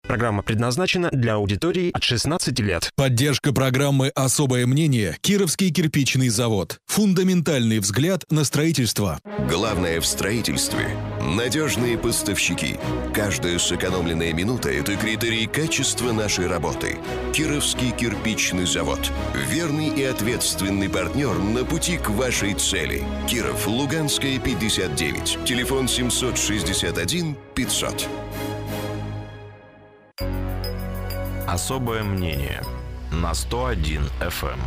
Программа предназначена для аудитории от 16 лет. Поддержка программы «Особое мнение» Кировский кирпичный завод. Фундаментальный взгляд на строительство. Главное в строительстве – надежные поставщики. Каждая сэкономленная минута – это критерий качества нашей работы. Кировский кирпичный завод. Верный и ответственный партнер на пути к вашей цели. Киров, Луганская, 59. Телефон 761 500. Особое мнение на 101 FM.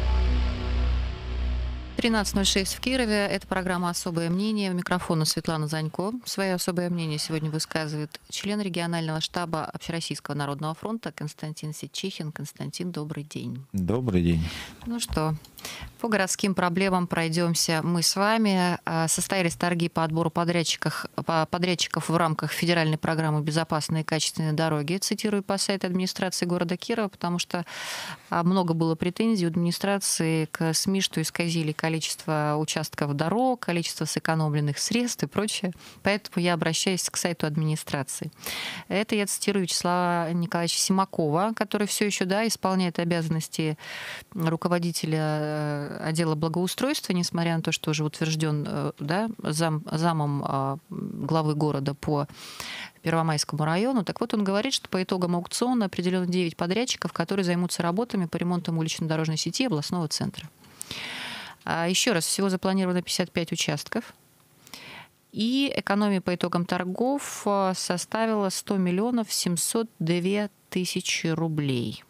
13:06 в Кирове. Это программа «Особое мнение». У микрофона Светлана Занько. Свое особое мнение сегодня высказывает член регионального штаба Общероссийского народного фронта Константин Ситчихин. Константин, добрый день. Добрый день. Ну что, по городским проблемам пройдемся мы с вами. Состоялись торги по отбору подрядчиков в рамках федеральной программы «Безопасные и качественные дороги». Цитирую по сайту администрации города Кирова, потому что много было претензий у администрации к СМИ, что исказили количество участков дорог, количество сэкономленных средств и прочее. Поэтому я обращаюсь к сайту администрации. Это я цитирую Вячеслава Николаевича Симакова, который все еще исполняет обязанности руководителя отдела благоустройства, несмотря на то, что уже утвержден замом главы города по Первомайскому району. Так вот, он говорит, что по итогам аукциона определено 9 подрядчиков, которые займутся работами по ремонту улично-дорожной сети областного центра. Еще раз, всего запланировано 55 участков. И экономия по итогам торгов составила 100 миллионов 702 тысячи рублей.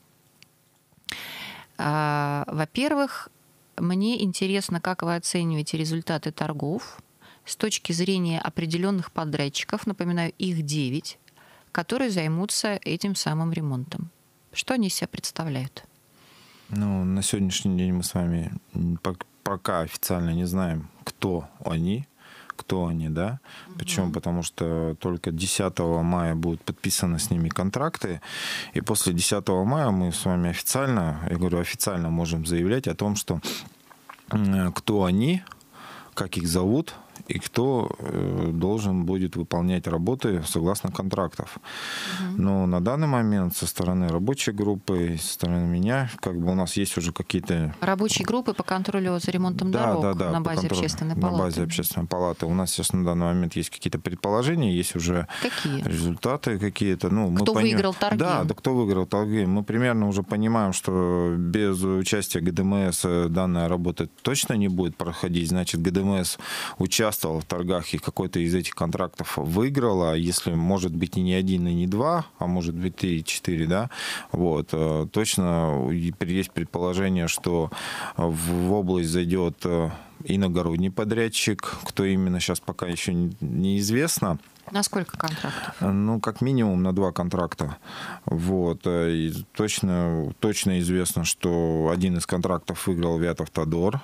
Во-первых, мне интересно, как вы оцениваете результаты торгов с точки зрения определенных подрядчиков, напоминаю, их 9, которые займутся этим самым ремонтом. Что они из себя представляют? Ну, на сегодняшний день мы с вами пока официально не знаем, кто они, да. Почему? Потому что только 10 мая будут подписаны с ними контракты, и после 10 мая мы с вами официально можем заявлять о том, что кто они, как их зовут, и кто должен будет выполнять работы согласно контрактов. Но на данный момент со стороны рабочей группы, со стороны меня, у нас есть уже какие-то... Рабочие группы по контролю за ремонтом дорог на базе общественной палаты. На базе общественной палаты. У нас сейчас на данный момент есть какие-то предположения, есть уже результаты какие-то. Кто выиграл торги? Да, кто выиграл торги. Мы примерно уже понимаем, что без участия ГДМС данная работа точно не будет проходить. Значит, ГДМС участвовал в торгах, и какой-то из этих контрактов выиграла, если, может быть, и не один, и не два, а может быть, 3 и 4, да, точно есть предположение, что в область зайдет иногородний подрядчик, кто именно сейчас пока еще неизвестно. На сколько контрактов? Как минимум на 2 контракта. И точно известно, что один из контрактов выиграл Вятов-Тодор,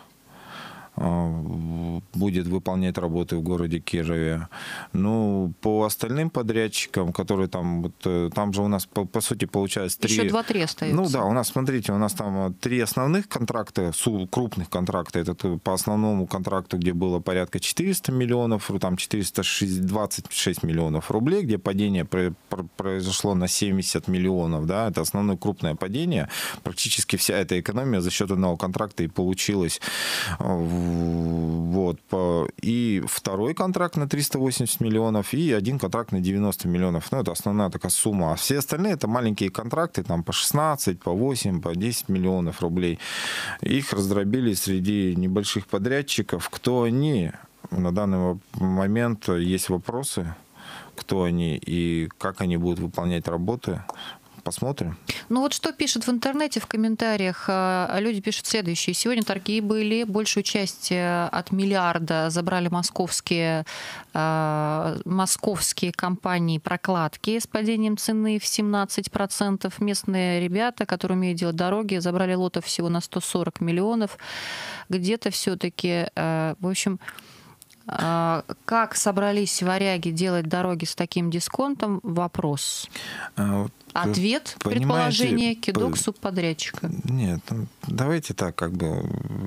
будет выполнять работы в городе Кирове. По остальным подрядчикам, которые там же у нас, по сути, получается 3... Еще 2-3 остаются. У нас там 3 основных контракта, крупных контракта. Это по основному контракту, где было порядка 400 миллионов, там 426 миллионов рублей, где падение произошло на 70 миллионов. Да? Это основное крупное падение. Практически вся эта экономия за счет одного контракта и получилась. И второй контракт на 380 миллионов, и один контракт на 90 миллионов. Это основная такая сумма. А все остальные это маленькие контракты, там по 16, по 8, по 10 миллионов рублей. Их раздробили среди небольших подрядчиков. Кто они? На данный момент есть вопросы, кто они и как они будут выполнять работы. Посмотрим. Что пишут в интернете, в комментариях? Люди пишут следующее. Сегодня торги были. Большую часть от миллиарда забрали московские компании прокладки с падением цены в 17%. Местные ребята, которые умеют делать дороги, забрали лотов всего на 140 миллионов. Где-то все-таки, в общем... Как собрались варяги делать дороги с таким дисконтом? Вопрос. Ответ, предположение, кидок субподрядчика. Нет, давайте так, как бы...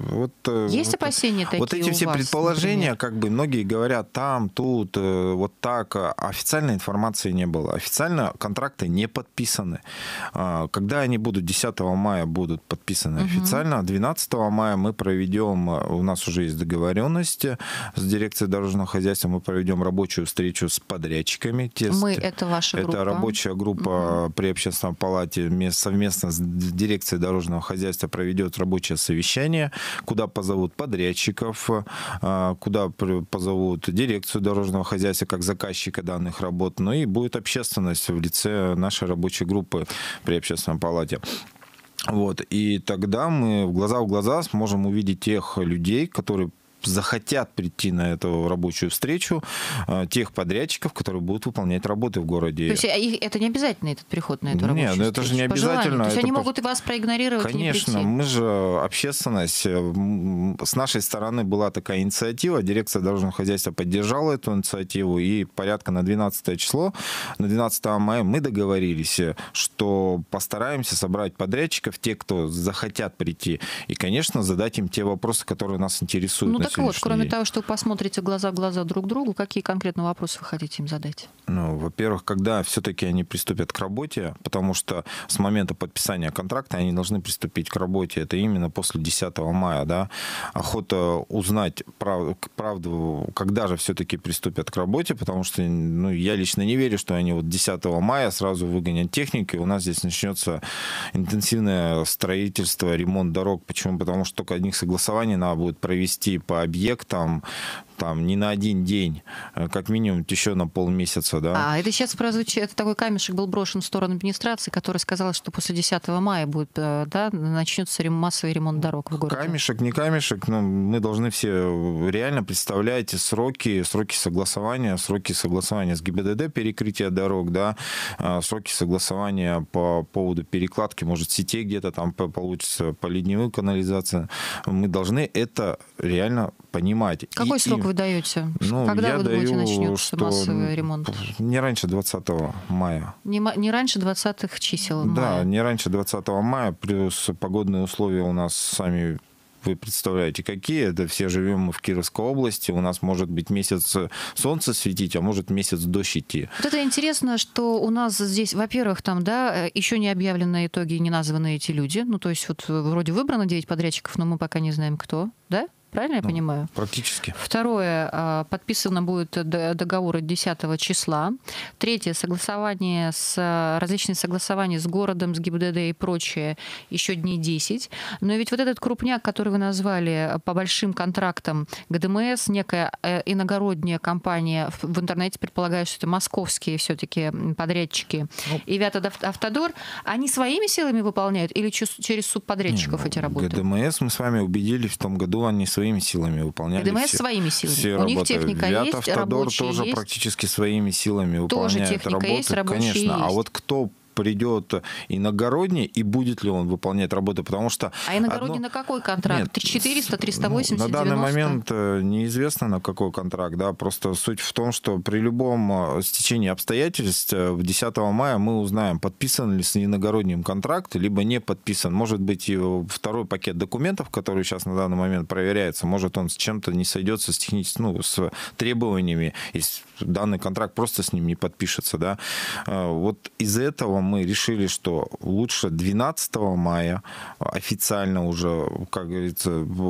Есть опасения такие вот эти у все вас, предположения, например? как бы многие говорят там, тут, вот так. Официальной информации не было. Официально контракты не подписаны. Когда они будут, 10 мая будут подписаны официально, 12 мая мы проведем, у нас уже есть договоренность с дирекцией дорожного хозяйства, мы проведем рабочую встречу с подрядчиками. Это ваша группа? Это рабочая группа при общественном палате совместно с дирекцией дорожного хозяйства проведет рабочее совещание, куда позовут подрядчиков, куда позовут дирекцию дорожного хозяйства как заказчика данных работ, ну и будет общественность в лице нашей рабочей группы при общественном палате. Вот. И тогда мы глаза в глаза сможем увидеть тех людей, которые захотят прийти на эту рабочую встречу, тех подрядчиков, которые будут выполнять работы в городе. То есть это не обязательно, этот приход на эту рабочую встречу? Нет, это же не обязательно. То есть они могут и вас проигнорировать? Конечно, мы же общественность. С нашей стороны была такая инициатива, дирекция дорожного хозяйства поддержала эту инициативу, и порядка на 12 число, на 12 мая мы договорились, что постараемся собрать подрядчиков, те, кто захотят прийти, и, конечно, задать им те вопросы, которые нас интересуют. Так вот, кроме того, что вы посмотрите глаза в глаза друг другу, какие конкретно вопросы вы хотите им задать? Во-первых, когда все-таки они приступят к работе, потому что с момента подписания контракта они должны приступить к работе, это именно после 10 мая, да, охота узнать правду, когда же все-таки приступят к работе, потому что я лично не верю, что они 10 мая сразу выгонят технику, и у нас здесь начнется интенсивное строительство, ремонт дорог. Почему? Потому что только одних согласований надо будет провести по объектам, там, не на один день, как минимум еще на полмесяца, да. Это сейчас прозвучит, это такой камешек был брошен в сторону администрации, которая сказала, что после 10 мая будет, да, начнется массовый ремонт дорог в городе. Камешек, не камешек, но мы должны все реально представлять сроки согласования с ГИБДД, перекрытия дорог, да, сроки согласования по поводу перекладки, может, сетей где-то там получится, по ливневой канализации. Мы должны это реально понимать. Какой срок вы даете? Когда вы думаете, начнется массовый ремонт? Не раньше 20 мая. Не раньше 20-х чисел мая? Да, не раньше 20 мая, плюс погодные условия у нас сами... Вы представляете, какие? Это все живем мы в Кировской области. У нас может быть месяц солнце светить, а может месяц дождь идти. Вот это интересно, что у нас здесь, во-первых, там, да, еще не объявлены итоги, не названы эти люди. То есть вот вроде выбрано 9 подрядчиков, но мы пока не знаем, кто, да? Правильно я понимаю? Практически. Второе, подписано будет договор 10 числа. Третье, различные согласования с городом, с ГИБДД и прочее, еще дней 10. Но ведь вот этот крупняк, который вы назвали по большим контрактам ГДМС, некая иногородняя компания, в интернете предполагают, что это московские все-таки подрядчики, и Вятавтодор, они своими силами выполняют или через субподрядчиков эти работы? ГДМС мы с вами убедили в том году, они своими силами выполняли. ГДМС своими силами. Все у работы. Них техника есть, Вятавтодор рабочие тоже есть. Практически своими силами тоже выполняет техника работы. Есть, рабочие конечно. есть. А вот кто придет иногородний, и будет ли он выполнять работу, потому что... А иногородний на какой контракт? 400, 380, на данный 90? момент неизвестно, на какой контракт, да, просто суть в том, что при любом стечении обстоятельств 10 мая мы узнаем, подписан ли с иногородним контракт, либо не подписан. Может быть, и второй пакет документов, который сейчас на данный момент проверяется, может он с чем-то не сойдется с техническими, с требованиями, и данный контракт просто с ним не подпишется, да. Вот из-за этого мы решили, что лучше 12 мая официально уже, как говорится,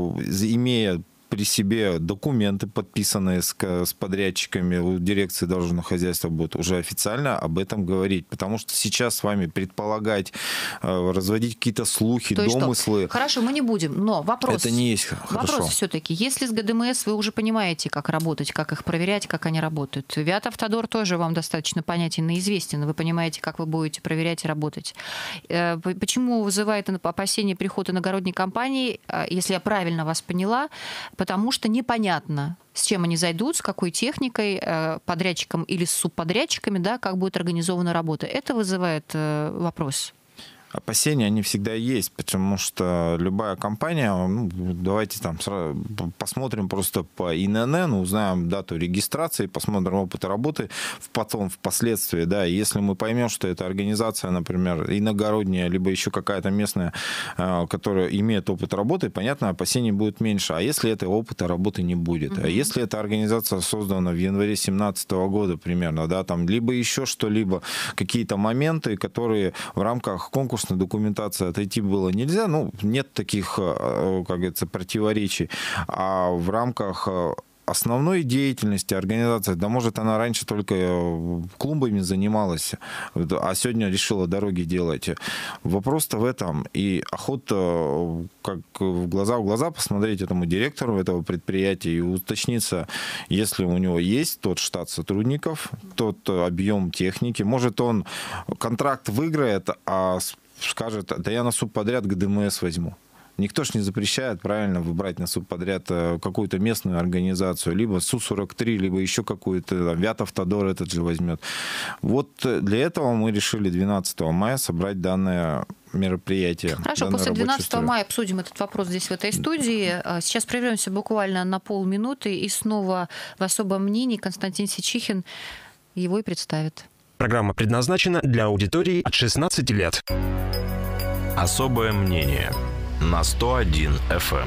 имея при себе документы, подписанные с подрядчиками, у дирекции дорожного хозяйства будут уже официально об этом говорить. Потому что сейчас с вами предполагать, разводить какие-то слухи, домыслы... Хорошо, мы не будем, но вопрос... Это не есть хорошо. Вопрос все-таки. Если с ГДМС вы уже понимаете, как работать, как их проверять, как они работают. Вятавтодор тоже вам достаточно понятен и известен. Вы понимаете, как вы будете проверять и работать. Почему вызывает опасение приход иногородней компании, если я правильно вас поняла? Потому что непонятно, с чем они зайдут, с какой техникой, подрядчиком или с субподрядчиками, да, как будет организована работа. Это вызывает вопрос. Опасения, они всегда есть, потому что любая компания, ну, давайте там сразу посмотрим просто по ИНН, узнаем дату регистрации, посмотрим опыт работы, потом впоследствии, да, если мы поймем, что эта организация, например, иногородняя, либо еще какая-то местная, которая имеет опыт работы, понятно, опасений будет меньше. А если этого опыта работы не будет? А если эта организация создана в январе 2017 года примерно, да, там, либо еще что-либо, какие-то моменты, которые в рамках конкурсной документации отойти было нельзя, ну, нет таких, как говорится, противоречий, а в рамках основной деятельности организации, да, может, она раньше только клумбами занималась, а сегодня решила дороги делать. Вопрос-то в этом. И охота, как в глаза посмотреть этому директору этого предприятия и уточниться, если у него есть тот штат сотрудников, тот объем техники. Может, он контракт выиграет, а скажет, да я на субподряд к ДМС возьму. Никто ж не запрещает, правильно, выбрать на субподряд какую-то местную организацию, либо Су-43, либо еще какую-то, Вятавтодор этот же возьмет. Вот для этого мы решили 12 мая собрать данное мероприятие. Хорошо, после 12 мая обсудим этот вопрос здесь, в этой студии. Сейчас прервемся буквально на полминуты, и снова в особом мнении Константин Сичихин его и представит. Программа предназначена для аудитории от 16 лет. Особое мнение на 101 FM.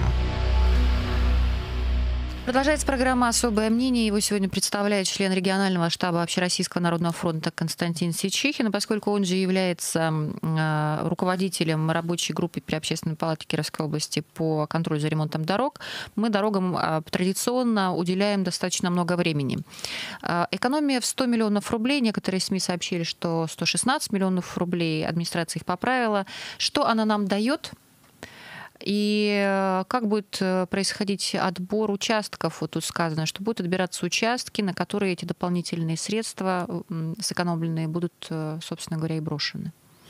Продолжается программа «Особое мнение». Его сегодня представляет член регионального штаба Общероссийского народного фронта Константин Сичихин. И поскольку он же является руководителем рабочей группы при Общественной палате Кировской области по контролю за ремонтом дорог, мы дорогам традиционно уделяем достаточно много времени. Экономия в 100 миллионов рублей. Некоторые СМИ сообщили, что 116 миллионов рублей. Администрация их поправила. Что она нам дает? И как будет происходить отбор участков? Вот тут сказано, что будут отбираться участки, на которые эти дополнительные средства сэкономленные будут, собственно говоря, и брошены.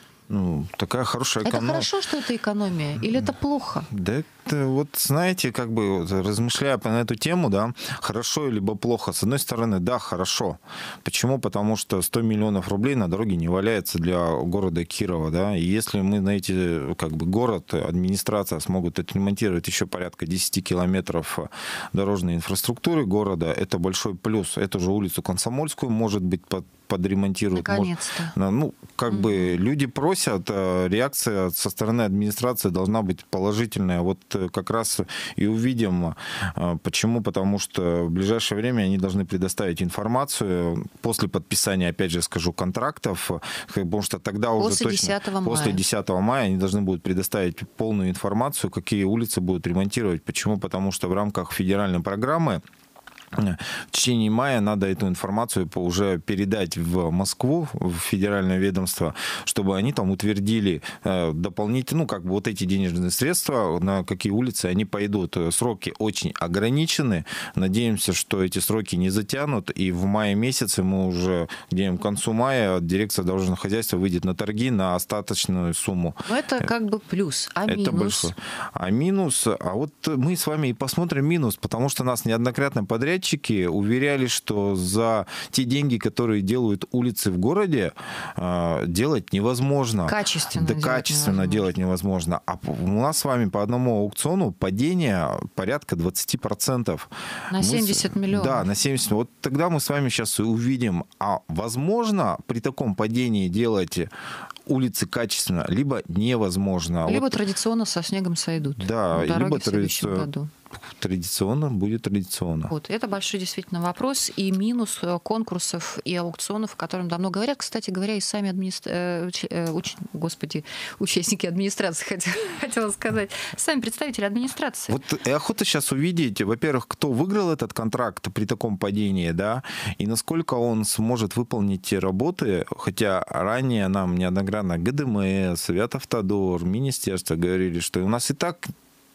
Ну, такая хорошая экономия. Это хорошо, что это экономия? Или это плохо? Да, это вот, знаете, как бы вот, размышляя на эту тему, да, хорошо либо плохо. С одной стороны, да, хорошо. Почему? Потому что 100 миллионов рублей на дороге не валяется для города Кирова, да. И если мы на эти, как бы, город, администрация смогут отремонтировать еще порядка 10 километров дорожной инфраструктуры города, это большой плюс. Эту же улицу Комсомольскую, может быть, подремонтируют. Наконец-то. Ну, как бы люди просят, реакция со стороны администрации должна быть положительная. Вот как раз и увидим. Почему? Потому что в ближайшее время они должны предоставить информацию после подписания, опять же скажу, контрактов, потому что тогда после уже точно... 10 мая. После 10 мая они должны будут предоставить полную информацию, какие улицы будут ремонтировать. Почему? Потому что в рамках федеральной программы в течение мая надо эту информацию уже передать в Москву, в федеральное ведомство, чтобы они там утвердили дополнительно, ну, как бы вот эти денежные средства, на какие улицы они пойдут. Сроки очень ограничены. Надеемся, что эти сроки не затянут, и в мае месяце мы уже, где-нибудь к концу мая, дирекция дорожного хозяйства выйдет на торги на остаточную сумму. Но это как бы плюс, а минус? Это большой. А минус, а вот мы с вами и посмотрим минус, потому что нас неоднократно подрядчики уверяли, что за те деньги, которые делают улицы в городе, делать невозможно. Качественно делать невозможно. А у нас с вами по одному аукциону падение порядка 20%. На 70 миллионов. Да, на 70. Вот тогда мы с вами сейчас и увидим, а возможно при таком падении делать улицы качественно, либо невозможно. Либо вот традиционно со снегом сойдут. Да, либо в следующем году. Традиционно будет традиционно. Вот, это большой действительно вопрос и минус конкурсов и аукционов, о котором давно говорят. Кстати говоря, и сами участники администрации, хотела сказать, сами представители администрации. Вот и охота сейчас увидеть, во-первых, кто выиграл этот контракт при таком падении, да, и насколько он сможет выполнить те работы, хотя ранее нам неоднократно ГДМС, Вятавтодор, министерство говорили, что у нас и так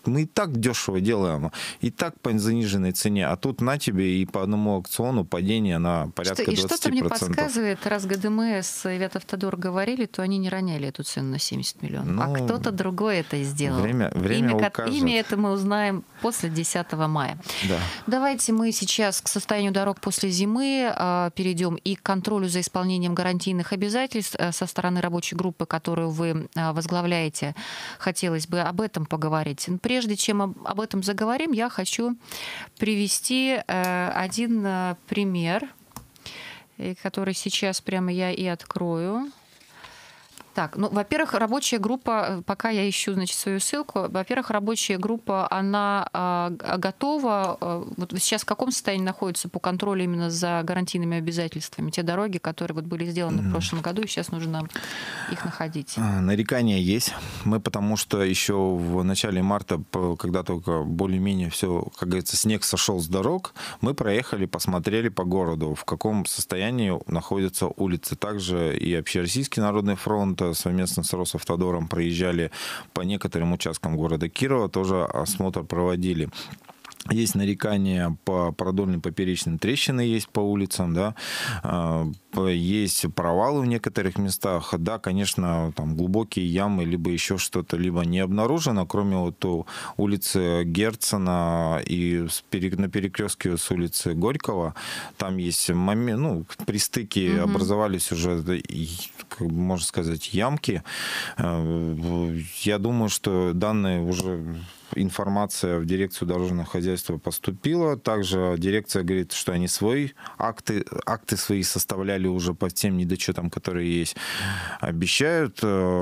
мы и так дешево делаем, и так по заниженной цене, а тут на тебе и по одному аукциону падение на порядка 20%. И что-то мне подсказывает, раз ГДМС и Ветавтодор говорили, то они не роняли эту цену на 70 миллионов. А кто-то другой это сделал. Время укажет. Имя это мы узнаем после 10 мая. Да. Давайте мы сейчас к состоянию дорог после зимы перейдем и к контролю за исполнением гарантийных обязательств со стороны рабочей группы, которую вы возглавляете. Хотелось бы об этом поговорить. Прежде чем об этом заговорим, я хочу привести один пример, который сейчас прямо я и открою. Так, ну, во-первых, рабочая группа, пока я ищу, значит, свою ссылку, во-первых, рабочая группа, она готова, вот сейчас в каком состоянии находится по контролю именно за гарантийными обязательствами, те дороги, которые вот были сделаны в прошлом году, и сейчас нужно нам их находить? Нарекания есть. Мы потому что еще в начале марта, когда только более-менее все, как говорится, снег сошел с дорог, мы проехали, посмотрели по городу, в каком состоянии находятся улицы. Также и Общероссийский народный фронт совместно с Росавтодором проезжали по некоторым участкам города Кирова, тоже осмотр проводили. Есть нарекания по продольным поперечным, трещины есть по улицам, да, есть провалы в некоторых местах, да, конечно, там глубокие ямы, либо еще что-то, либо не обнаружено, кроме вот улицы Герцена и на перекрестке с улицы Горького, там есть момент, ну, при стыке образовались уже, как бы, можно сказать, ямки. Я думаю, что данные уже... Информация в дирекцию дорожного хозяйства поступила. Также дирекция говорит, что они свои акты свои составляли уже по тем недочетам, которые есть. Обещают,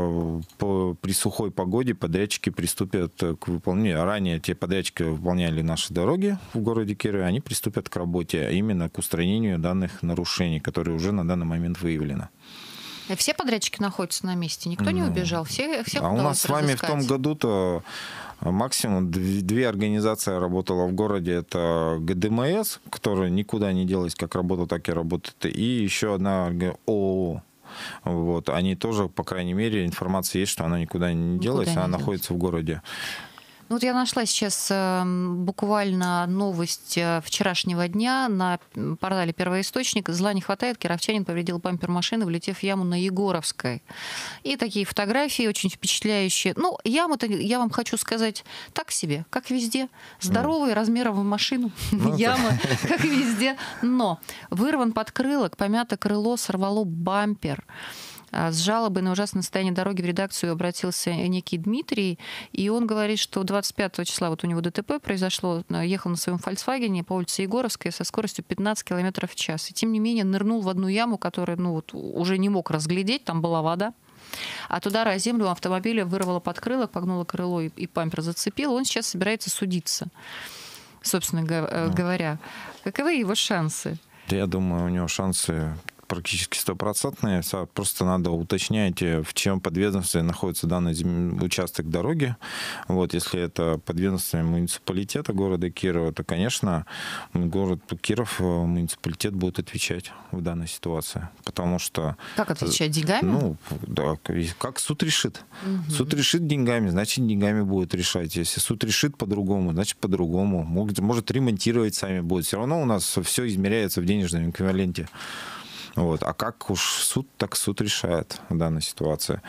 при сухой погоде подрядчики приступят к выполнению. Ранее те подрядчики выполняли наши дороги в городе Кирове, они приступят к работе, а именно к устранению данных нарушений, которые уже на данный момент выявлены. Все подрядчики находятся на месте? Никто не убежал? Все а у нас с вами разыскать? в том году-то максимум две организации работала в городе. Это ГДМС, которая никуда не делась, как работала, так и работает. И еще одна ООО. Вот. Они тоже, по крайней мере, информация есть, что она никуда не делась, она находится в городе. Ну, вот я нашла сейчас буквально новость вчерашнего дня на портале «Первоисточник». Зла не хватает, кировчанин повредил бампер машины, влетев в яму на Егоровской. И такие фотографии очень впечатляющие. Ну, ямы-то, я вам хочу сказать, так себе, как везде. Здоровые, размером в машину. Яма, как везде. Но вырван подкрылок, помято крыло, сорвало бампер. С жалобой на ужасное состояние дороги в редакцию обратился некий Дмитрий, и он говорит, что 25 числа вот у него ДТП произошло, ехал на своем «Фольксвагене» по улице Егоровской со скоростью 15 км в час. И тем не менее нырнул в одну яму, которую вот, уже не мог разглядеть, там была вода. От удара о землю автомобиля вырвало подкрылок, погнуло крыло и бампер зацепило. Он сейчас собирается судиться, собственно говоря. Каковы его шансы? Я думаю, у него шансы практически стопроцентные. Просто надо уточнять, в чем подведомстве находится данный участок дороги. Вот, если это подведомстве муниципалитета города Кирова, то, конечно, город Киров, муниципалитет будет отвечать в данной ситуации. Потому что... Как отвечать? Деньгами? Ну, да, как суд решит. Суд решит деньгами, значит, деньгами будет решать. Если суд решит по-другому, значит, по-другому. Может, ремонтировать сами будет. Все равно у нас все измеряется в денежном эквиваленте. Вот. А как уж суд, так суд решает в данной ситуации.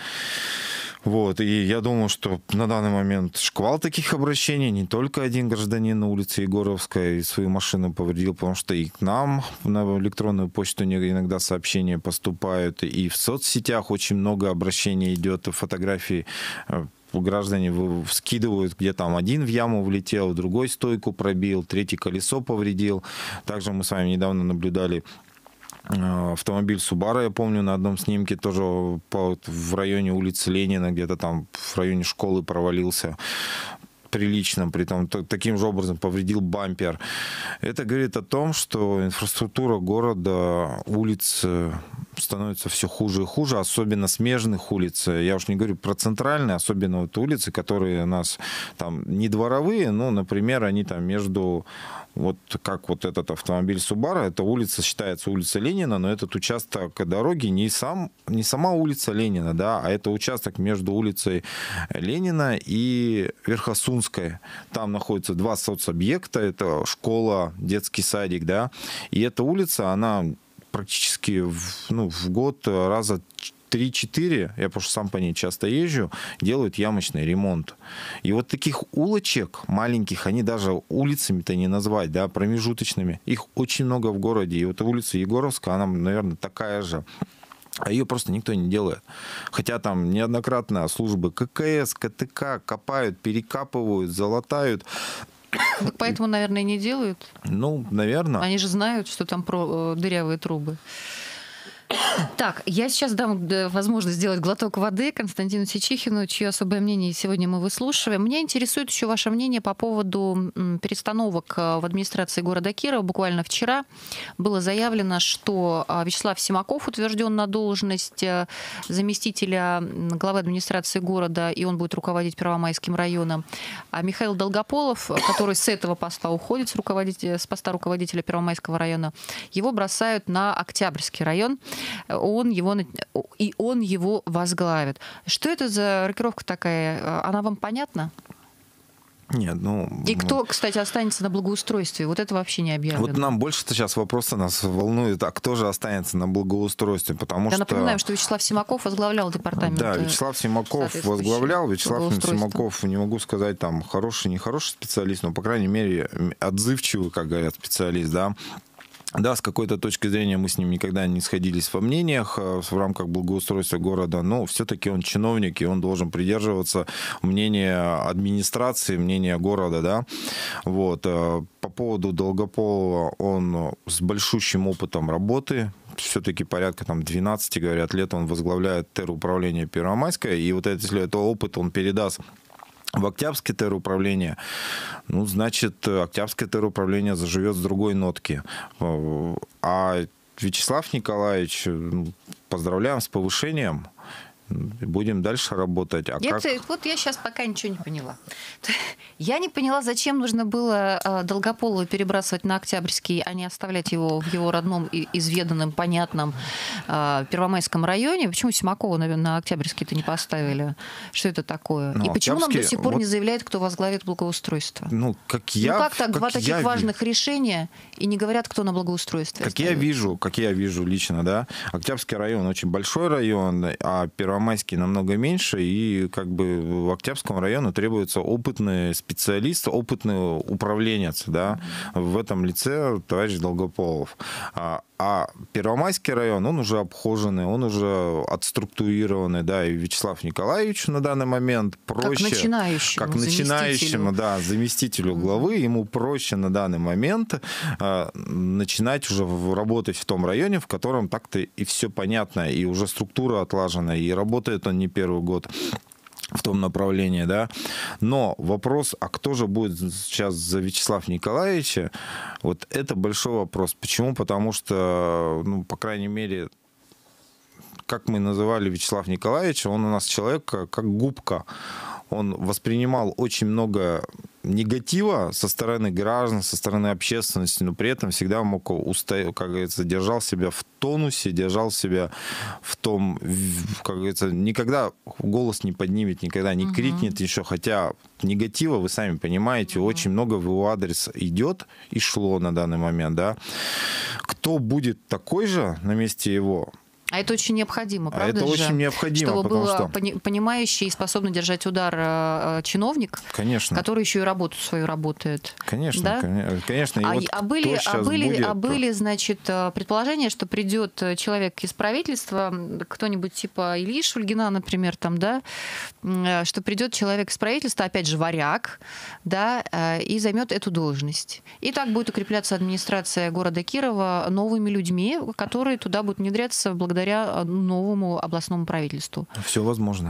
Вот. И я думаю, что на данный момент шквал таких обращений. Не только один гражданин на улице Егоровской свою машину повредил, потому что и к нам на электронную почту иногда сообщения поступают, и в соцсетях очень много обращений идет, фотографии. Граждане скидывают, где там один в яму влетел, другой стойку пробил, третий колесо повредил. Также мы с вами недавно наблюдали автомобиль Subaru, я помню, на одном снимке тоже в районе улицы Ленина, где-то там в районе школы провалился прилично, притом таким же образом повредил бампер. Это говорит о том, что инфраструктура города, улиц становится все хуже и хуже, особенно смежных улиц. Я уж не говорю про центральные, особенно вот улицы, которые у нас там не дворовые, но, например, они там между вот как вот этот автомобиль Subaru, эта улица считается улица Ленина, но этот участок дороги не сама улица Ленина, да, а это участок между улицей Ленина и Верхосунской. Там находятся два соцобъекта, это школа, детский садик, да, и эта улица, она практически в год раза 3-4, я потому что сам по ней часто езжу, делают ямочный ремонт. И вот таких улочек маленьких, они даже улицами-то не назвать, да, промежуточными, их очень много в городе. И вот улица Егоровская, она, наверное, такая же. А ее просто никто не делает. Хотя там неоднократно службы ККС, КТК копают, перекапывают, залатают. Так поэтому, наверное, и не делают. Ну, наверное. Они же знают, что там дырявые трубы. Так, я сейчас дам возможность сделать глоток воды Константину Сичихину, чье особое мнение сегодня мы выслушиваем. Меня интересует еще ваше мнение по поводу перестановок в администрации города Кирова. Буквально вчера было заявлено, что Вячеслав Симаков утвержден на должность заместителя главы администрации города, и он будет руководить Первомайским районом. А Михаил Долгополов, который с этого поста уходит, с поста руководителя Первомайского района, его бросают на Октябрьский район. Он его возглавит. Что это за рокировка такая? Она вам понятна? Нет, И кто, кстати, останется на благоустройстве? Вот это вообще не объявлено. Вот нам больше сейчас вопросы нас волнуют, а кто же останется на благоустройстве? Потому Я что... напоминаю, что Вячеслав Симаков возглавлял департамент. Да, Вячеслав Симаков возглавлял. Вячеслав Симаков, не могу сказать, там, хороший, нехороший специалист, но, по крайней мере, отзывчивый, как говорят, специалист, да. Да, с какой-то точки зрения мы с ним никогда не сходились во мнениях в рамках благоустройства города, но все-таки он чиновник, и он должен придерживаться мнения администрации, мнения города, да. Вот. По поводу Долгополова, он с большущим опытом работы, все-таки порядка 12, говорят, лет он возглавляет теруправление Первомайское, и вот если этот опыт он передаст в Октябрьское теруправление, значит, Октябрьское теруправление заживет с другой нотки. А Вячеслав Николаевич, поздравляем с повышением. Будем дальше работать. Вот я сейчас пока ничего не поняла. Я не поняла, зачем нужно было Долгополова перебрасывать на Октябрьский, а не оставлять его в его родном, изведанном, понятном Первомайском районе. Почему Симакова, наверное, на Октябрьский-то не поставили? Что это такое? И почему нам до сих пор не заявляет, кто возглавит благоустройство? Как так два таких важных решения и не говорят, кто на благоустройстве? Как я вижу лично, да, Октябрьский район очень большой район, а Первомайский намного меньше, и в Октябрьскому району требуется опытный специалист, опытный управленец, да, в этом лице товарищ Долгополов. А Первомайский район, он уже обхоженный, он уже отструктурированный, да, и Вячеславу Николаевичу на данный момент проще... Как начинающему, да, заместителю главы, ему проще на данный момент начинать уже работать в том районе, в котором так-то и все понятно, и уже структура отлажена, и работает он не первый год в том направлении, да. Но вопрос, а кто же будет сейчас за Вячеслава Николаевича, вот это большой вопрос. Почему? Потому что, по крайней мере, как мы называли Вячеслава Николаевича, он у нас человек как губка. Он воспринимал очень много негатива со стороны граждан, со стороны общественности, но при этом всегда мог как говорится, держал себя в тонусе, держал себя в том, как говорится, никогда голос не поднимет, никогда не крикнет еще, хотя негатива, вы сами понимаете, очень много в его адрес идет и шло на данный момент, да. Кто будет такой же на месте его? А это очень необходимо, правда? Это очень необходимо, чтобы потому был что... понимающий и способный держать удар чиновник, конечно, который еще и работу свою работает. Конечно, да? конечно. Были, значит, предположения, что придет человек из правительства, кто-нибудь типа Ильи Шульгина, например, там, да, что придет человек из правительства, опять же, варяг, да, и займет эту должность. И так будет укрепляться администрация города Кирова новыми людьми, которые туда будут внедряться благодаря новому областному правительству. Все возможно.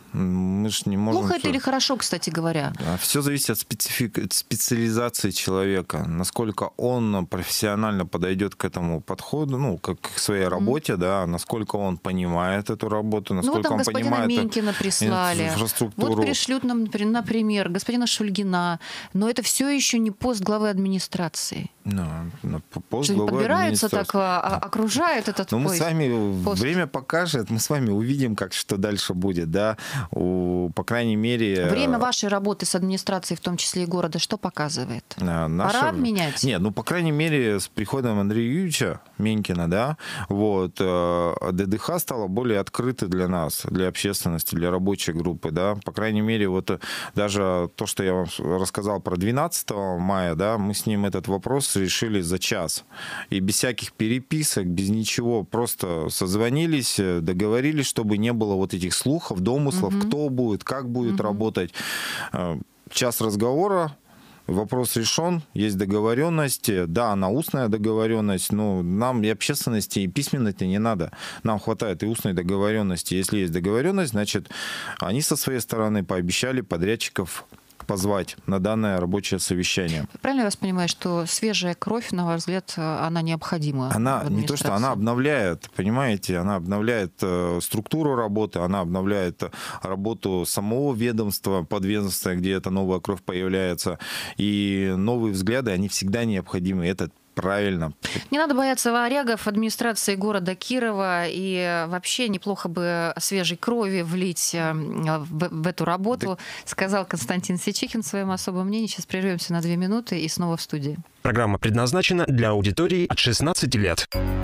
Мы ж не можем... Плохо это или хорошо, кстати говоря? Все зависит от специализации человека, насколько он профессионально подойдет к этому подходу, ну, как к своей работе, да, насколько он понимает эту работу, насколько он понимает Менкина прислали. Инфраструктуру. Вот пришлют нам, например, господина Шульгина, но это все еще не пост главы администрации. Пост главы подбираются, так окружают этот пост. Мы с вами, время покажет, мы с вами увидим, что дальше будет, да. По крайней мере... Время вашей работы с администрацией, в том числе и города, что показывает? Пора менять? Нет, по крайней мере, с приходом Андрея Юрьевича Менкина, да, вот, ДДХ стало более открытой для нас, для общественности, для рабочей группы, да. По крайней мере, вот даже то, что я вам рассказал про 12 мая, да, мы с ним этот вопрос решили за час. И без всяких переписок, без ничего, просто созвонились, договорились, чтобы не было вот этих слухов, домыслов, кто будет, как будет работать. Час разговора, вопрос решен, есть договоренность. Да, она устная договоренность, но нам и общественности, и письменности не надо. Нам хватает и устной договоренности. Если есть договоренность, значит, они со своей стороны пообещали подрядчиков позвать на данное рабочее совещание. Правильно я вас понимаю, что свежая кровь, на ваш взгляд, она необходима? Она не то, что она обновляет, понимаете, она обновляет структуру работы, она обновляет работу самого ведомства, подведомства, где эта новая кровь появляется. И новые взгляды, они всегда необходимы. Это правильно. Не надо бояться варягов, администрации города Кирова, и вообще неплохо бы свежей крови влить в эту работу, сказал Константин Сичихин в своем особом мнении. Сейчас прервемся на 2 минуты и снова в студии. Программа предназначена для аудитории от 16 лет.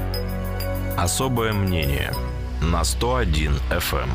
Особое мнение на 101 FM.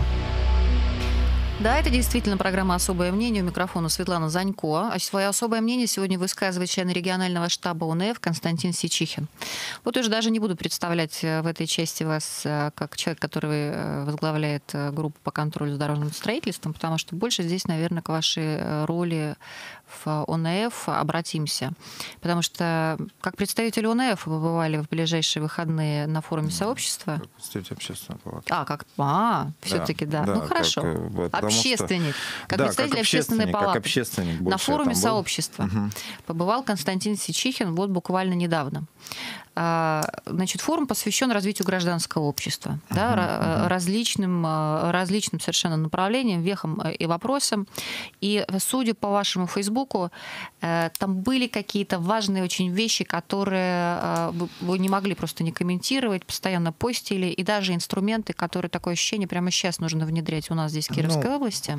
Да, это действительно программа «Особое мнение». У микрофона Светлана Занько. А свое особое мнение сегодня высказывает член регионального штаба ОНФ Константин Сичихин. Вот уже даже не буду представлять в этой части вас как человек, который возглавляет группу по контролю за дорожным строительством, потому что больше здесь, наверное, к вашей роли в ОНФ обратимся. Потому что как представитель ОНФ вы бывали в ближайшие выходные на форуме сообщества. Как представитель общественной палаты. Все-таки да. Ну хорошо. Общественник. Как да, представитель как общественной палаты. Как общественник на форуме сообщества побывал Константин Сичихин вот буквально недавно. Значит, форум посвящен развитию гражданского общества, да, различным совершенно направлениям, вехам и вопросам. И судя по вашему Фейсбуку, там были какие-то важные очень вещи, которые вы не могли просто не комментировать, постоянно постили, и даже инструменты, которые, такое ощущение, прямо сейчас нужно внедрять у нас здесь в Кировской области.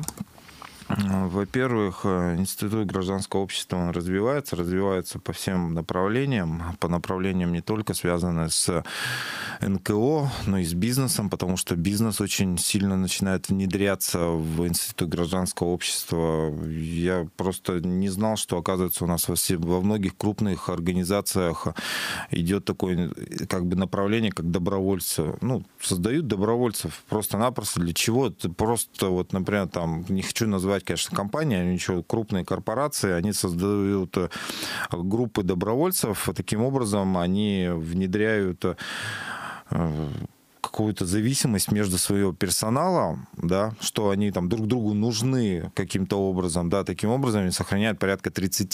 Во-первых, институт гражданского общества он развивается по всем направлениям, по направлениям не только связанные с НКО, но и с бизнесом, потому что бизнес очень сильно начинает внедряться в институт гражданского общества. Я просто не знал, что, оказывается, у нас во многих крупных организациях идет такое направление, как добровольцы. Создают добровольцев просто-напросто. Для чего? Просто, например, не хочу назвать, конечно, компании, ничего, крупные корпорации, они создают группы добровольцев, таким образом они внедряют какую-то зависимость между своего персонала, да, что они друг другу нужны каким-то образом, да, таким образом они сохраняют порядка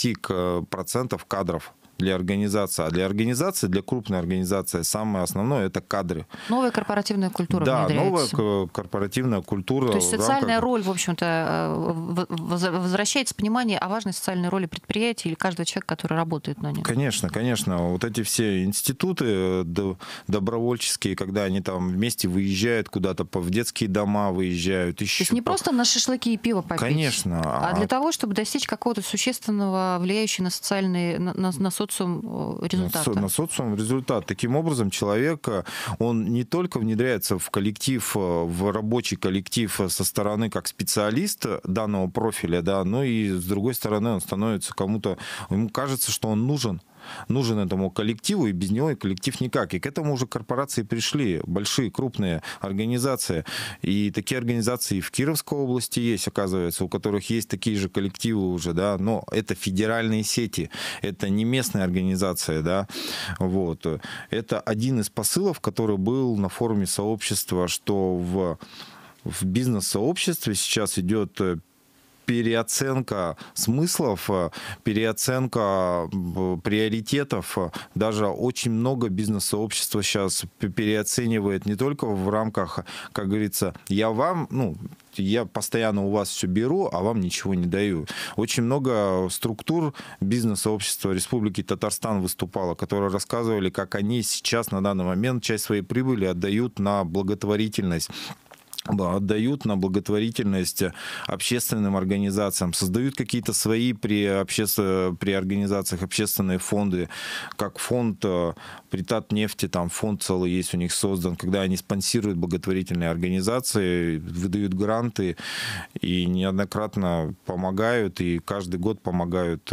30% кадров для организации. А для организации, для крупной организации, самое основное – это кадры. Новая корпоративная культура внедряется. Да, новая корпоративная культура. То есть социальная роль, в общем-то, возвращается понимание о важной социальной роли предприятия или каждого человека, который работает на нем. Конечно, конечно. Вот эти все институты добровольческие, когда они вместе выезжают куда-то, в детские дома выезжают. То есть не просто на шашлыки и пиво попить. Конечно. А для того, чтобы достичь какого-то существенного, влияющего на социальный, на социум результата. На социум результат. Таким образом, человек, он не только внедряется в коллектив, в рабочий коллектив со стороны как специалист данного профиля, да, но и с другой стороны он становится кому-то, ему кажется, что он нужен этому коллективу, и без него и коллектив никак. И к этому уже корпорации пришли, большие, крупные организации. И такие организации и в Кировской области есть, оказывается, у которых есть такие же коллективы уже, да, но это федеральные сети, это не местные организации, да, вот. Это один из посылов, который был на форуме сообщества, что в в бизнес-сообществе сейчас идет переоценка смыслов, переоценка приоритетов. Даже очень много бизнес-сообщества сейчас переоценивает не только в рамках, как говорится, я постоянно у вас все беру, а вам ничего не даю. Очень много структур бизнес-сообщества Республики Татарстан выступало, которые рассказывали, как они сейчас на данный момент часть своей прибыли отдают на благотворительность. Отдают на благотворительность общественным организациям, создают какие-то свои при организациях общественные фонды, как фонд при Татнефти, там фонд целый есть у них создан, когда они спонсируют благотворительные организации, выдают гранты и неоднократно помогают, и каждый год помогают.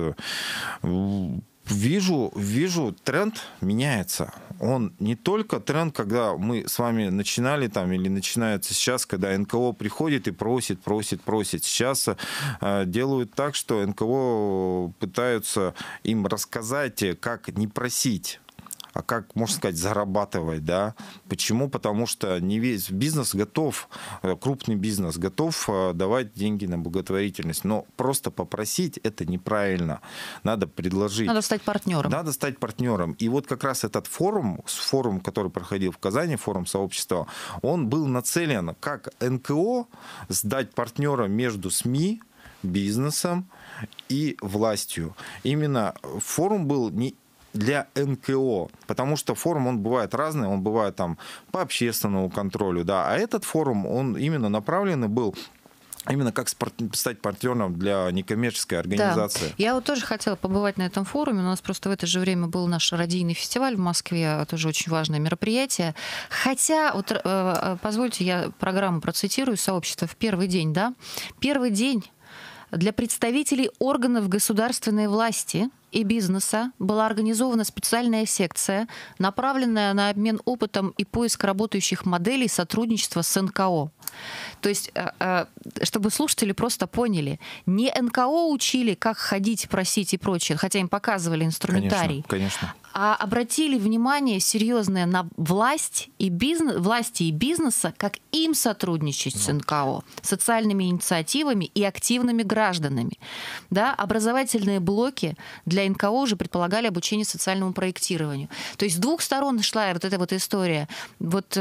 Вижу, тренд меняется. Он не только тренд, когда мы с вами начинали там, или начинается сейчас, когда НКО приходит и просит. Сейчас делают так, что НКО пытаются им рассказать, как не просить, а как, можно сказать, зарабатывать, да? Почему? Потому что не весь бизнес готов, крупный бизнес готов давать деньги на благотворительность, но просто попросить это неправильно. Надо предложить. Надо стать партнером. Надо стать партнером. И вот как раз этот форум, который проходил в Казани, форум сообщества, он был нацелен как НКО сдать партнера между СМИ, бизнесом и властью. Именно форум был не для НКО, потому что форум, он бывает разный, он бывает там по общественному контролю, да, а этот форум, он именно направленный был именно как стать партнером для некоммерческой организации. Да. Я вот тоже хотела побывать на этом форуме. У нас просто в это же время был наш радийный фестиваль в Москве, тоже очень важное мероприятие. Хотя, вот позвольте, я программу процитирую сообщества в первый день, да. Первый день для представителей органов государственной власти и бизнеса была организована специальная секция, направленная на обмен опытом и поиск работающих моделей сотрудничества с НКО. То есть, чтобы слушатели просто поняли, не НКО учили, как ходить, просить и прочее, хотя им показывали инструментарий, конечно. А обратили внимание серьезное на власти и бизнеса, как им сотрудничать с НКО, социальными инициативами и активными гражданами. Да, образовательные блоки для НКО уже предполагали обучение социальному проектированию. То есть с двух сторон шла вот эта вот история. Вот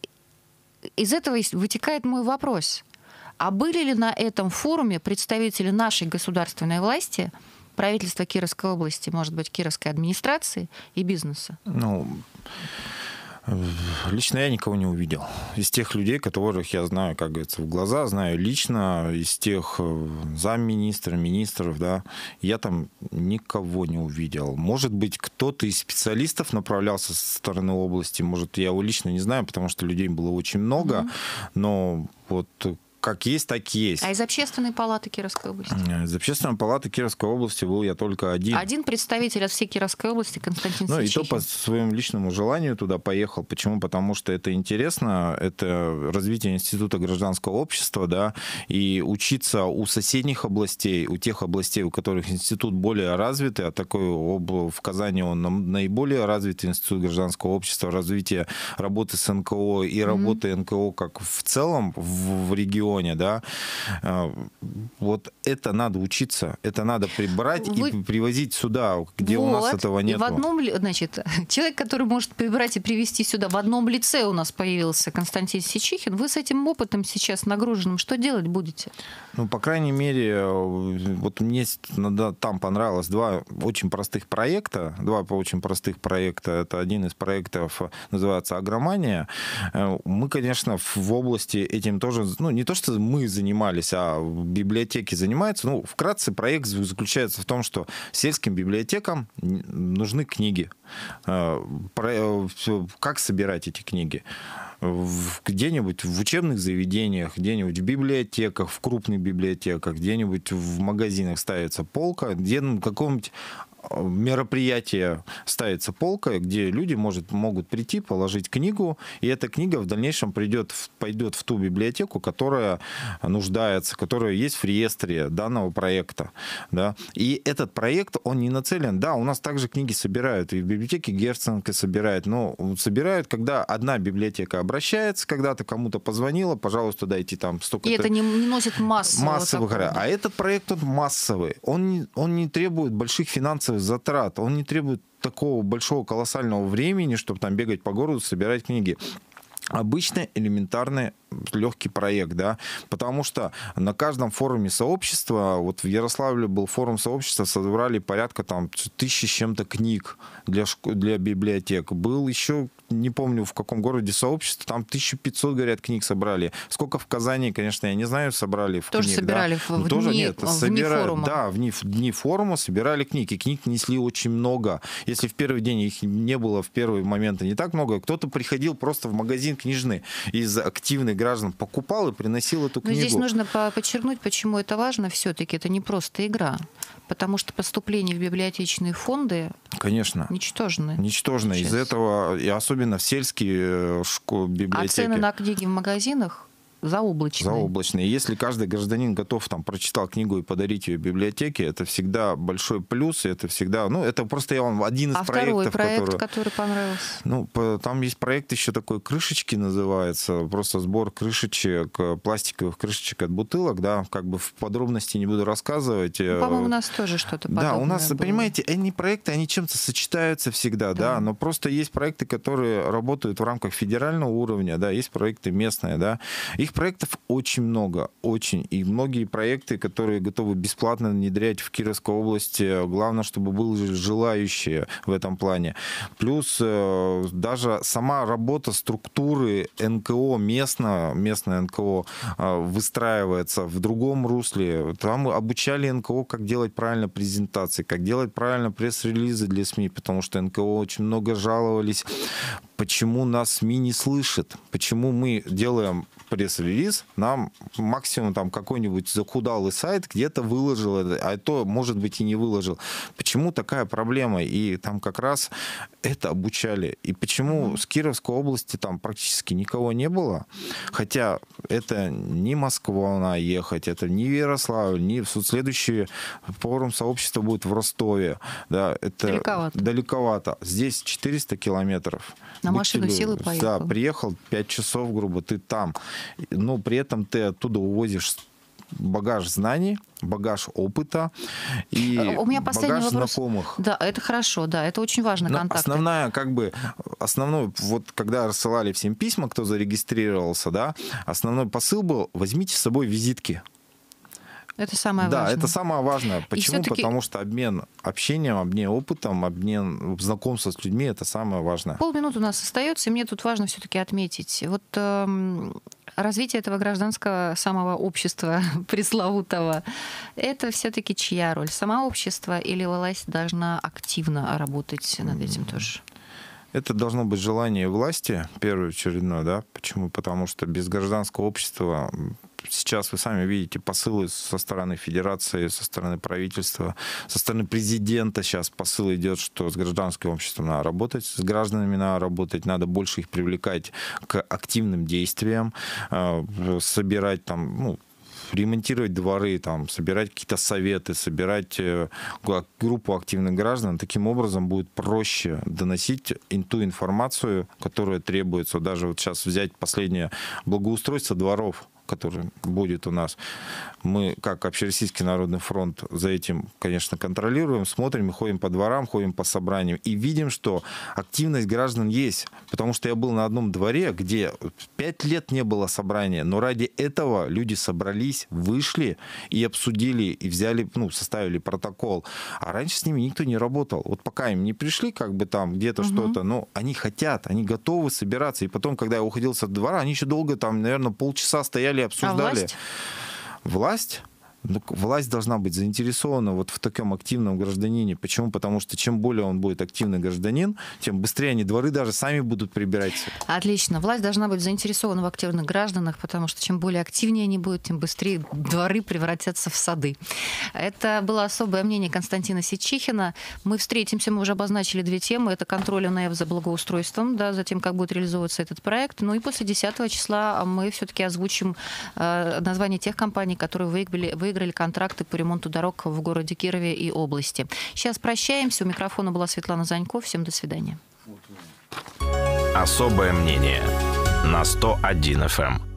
из этого вытекает мой вопрос. А были ли на этом форуме представители нашей государственной власти, правительства Кировской области, может быть, Кировской администрации и бизнеса? Лично я никого не увидел. Из тех людей, которых я знаю, как говорится, в глаза, знаю лично, из тех замминистров, министров, да, я там никого не увидел. Может быть, кто-то из специалистов направлялся со стороны области, может, я его лично не знаю, потому что людей было очень много, но вот как есть, так и есть. А из Общественной палаты Кировской области? Из Общественной палаты Кировской области был я только один. Один представитель от всей Кировской области, Константин Сичихин. И то по своему личному желанию туда поехал. Почему? Потому что это интересно, это развитие института гражданского общества, да, и учиться у соседних областей, у тех областей, у которых институт более развитый, а такой в Казани он наиболее развитый институт гражданского общества, развитие работы с НКО и работы НКО как в целом в регионе, да, вот это надо учиться, это надо прибрать и привозить сюда, где у нас этого нет. И в одном, значит, человек, который может прибрать и привезти сюда, в одном лице у нас появился Константин Сичихин. Вы с этим опытом сейчас нагруженным что делать будете? По крайней мере, вот мне там понравилось два очень простых проекта. Это один из проектов называется «Агромания». Мы, конечно, в области этим тоже, не то, что мы занимались, а библиотеки занимаются. Вкратце проект заключается в том, что сельским библиотекам нужны книги. Как собирать эти книги? Где-нибудь в учебных заведениях, где-нибудь в библиотеках, в крупных библиотеках, где-нибудь в магазинах ставится полка, где на каком-нибудь мероприятие ставится полка, где люди могут прийти, положить книгу, и эта книга в дальнейшем пойдет в ту библиотеку, которая нуждается, которая есть в реестре данного проекта. Да? И этот проект, он не нацелен. Да, у нас также книги собирают, и в библиотеке Герценко собирают, но собирают, когда одна библиотека обращается, когда-то кому-то позвонила, пожалуйста, дайте там столько-то. И это не носит массового такого. А этот проект, он массовый. Он не требует больших финансовых затрат, он не требует такого большого колоссального времени, чтобы там бегать по городу, собирать книги. Обычный, элементарный, легкий проект, да, потому что на каждом форуме сообщества, вот в Ярославле был форум сообщества, собрали порядка там 1000 с чем-то книг для библиотек. Был еще, не помню в каком городе сообщество, там 1500, говорят, книг собрали. Сколько в Казани, конечно, я не знаю, собрали в тоже книг. Собирали да? в тоже дни, нет, в дни форума. Да, в дни форума собирали книги. Книг несли очень много. Если в первый день их не было в первые моменты не так много, кто-то приходил просто в магазин книжный из активных граждан, покупал и приносил эту книгу. Но здесь нужно подчеркнуть, почему это важно все-таки. Это не просто игра. Потому что поступления в библиотечные фонды, конечно, ничтожны. Ничтожны. Из-за этого, и особенно в сельские библиотеки. А цены на книги в магазинах заоблачные. Заоблачные. Если каждый гражданин готов, там, прочитал книгу и подарить ее библиотеке, это всегда большой плюс, и это всегда, это просто я вам один из проектов. А второй проект, который понравился? Там есть проект еще такой, крышечки называется, просто сбор крышечек, пластиковых крышечек от бутылок, да, как бы в подробности не буду рассказывать. По-моему, у нас тоже что-то подобное. Да, у нас, было. Понимаете, они проекты, они чем-то сочетаются всегда, да, но просто есть проекты, которые работают в рамках федерального уровня, да, есть проекты местные, да. Их проектов очень много, очень. И многие проекты, которые готовы бесплатно внедрять в Кировской области, главное, чтобы были желающие в этом плане. Плюс даже сама работа структуры НКО, местное НКО выстраивается в другом русле. Там обучали НКО, как делать правильно презентации, как делать правильно пресс-релизы для СМИ, потому что НКО очень много жаловались, почему нас СМИ не слышат, почему мы делаем пресс-релиз, нам максимум там какой-нибудь захудалый сайт где-то выложил, а то, может быть, и не выложил. Почему такая проблема? И там как раз это обучали. И почему с Кировской области там практически никого не было? Хотя это не Москва ехать, это не Ярославль, не следующий форум сообщества будет в Ростове. Да, это далековато. Здесь 400 километров. На машину сел и поехал. Да, приехал 5 часов, грубо, ты там. Но при этом ты оттуда увозишь багаж знаний, багаж опыта и у меня багаж вопрос. Знакомых. Да, это хорошо, да, это очень важно, контакты. Основной, вот когда рассылали всем письма, кто зарегистрировался, да, основной посыл был: возьмите с собой визитки. Это самое важное. Да, это самое важное. Почему? Потому что обмен общением, обмен опытом, обмен знакомством с людьми — это самое важное. Полминуты у нас остается, и мне тут важно все-таки отметить. Вот развитие этого гражданского самого общества пресловутого, это все-таки чья роль? Сама общество или власть должна активно работать над этим тоже? Это должно быть желание власти, первоочередное, да? Почему? Потому что без гражданского общества сейчас вы сами видите посылы со стороны федерации, со стороны правительства, со стороны президента сейчас посыл идет, что с гражданским обществом надо работать, с гражданами надо работать, надо больше их привлекать к активным действиям, собирать там, ремонтировать дворы, там, собирать какие-то советы, собирать группу активных граждан. Таким образом будет проще доносить ту информацию, которая требуется. Даже вот сейчас взять последнее благоустройство дворов, который будет у нас. Мы, как Общероссийский народный фронт, за этим, конечно, контролируем, смотрим, ходим по дворам, ходим по собраниям и видим, что активность граждан есть. Потому что я был на одном дворе, где 5 лет не было собрания, но ради этого люди собрались, вышли и обсудили, и взяли, составили протокол. А раньше с ними никто не работал. Вот пока им не пришли, как бы там где-то что-то, но они хотят, они готовы собираться. И потом, когда я уходил со двора, они еще долго там, наверное, полчаса стояли, обсуждали. А власть? Власть? власть должна быть заинтересована вот в таком активном гражданине. Почему? Потому что чем более он будет активный гражданин, тем быстрее они дворы даже сами будут прибирать. Отлично. Власть должна быть заинтересована в активных гражданах, потому что чем более активнее они будут, тем быстрее дворы превратятся в сады. Это было особое мнение Константина Сичихина. Мы встретимся, мы уже обозначили 2 темы. Это контроль НФ за благоустройством, да, за тем, как будет реализовываться этот проект. Ну и после 10 числа мы все-таки озвучим название тех компаний, которые выиграли контракты по ремонту дорог в городе Кирове и области. Сейчас прощаемся. У микрофона была Светлана Занько. Всем до свидания. Особое мнение на 101 FM.